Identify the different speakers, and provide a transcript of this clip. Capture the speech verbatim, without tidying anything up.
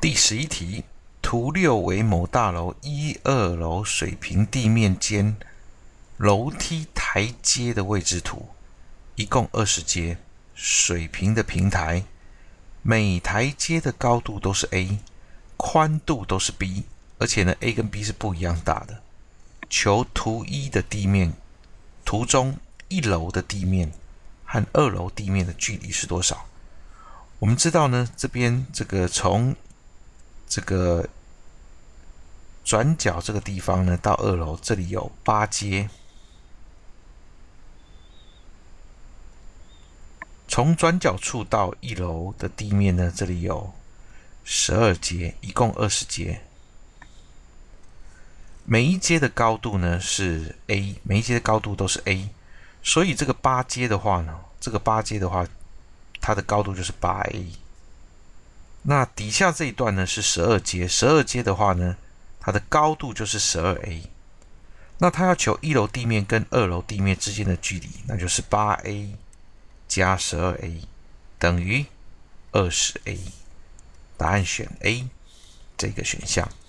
Speaker 1: 第十一题，图六为某大楼一二楼水平地面间楼梯台阶的位置图，一共二十阶，水平的平台，每台阶的高度都是 A， 宽度都是 B， 而且呢 A 跟 B 是不一样大的。求图一的地面，图中一楼的地面和二楼地面的距离是多少？我们知道呢，这边这个从这个转角这个地方呢，到二楼这里有八阶，从转角处到一楼的地面呢，这里有十二阶，一共二十阶。每一阶的高度呢是 A， 每一阶的高度都是 A， 所以这个八阶的话呢，这个八阶的话，它的高度就是 八 A。那底下这一段呢是十二阶，十二阶的话呢，它的高度就是 十二 A。那它要求一楼地面跟二楼地面之间的距离，那就是 八 A 加 十二 A 等于 二十 A。答案选 A 这个选项。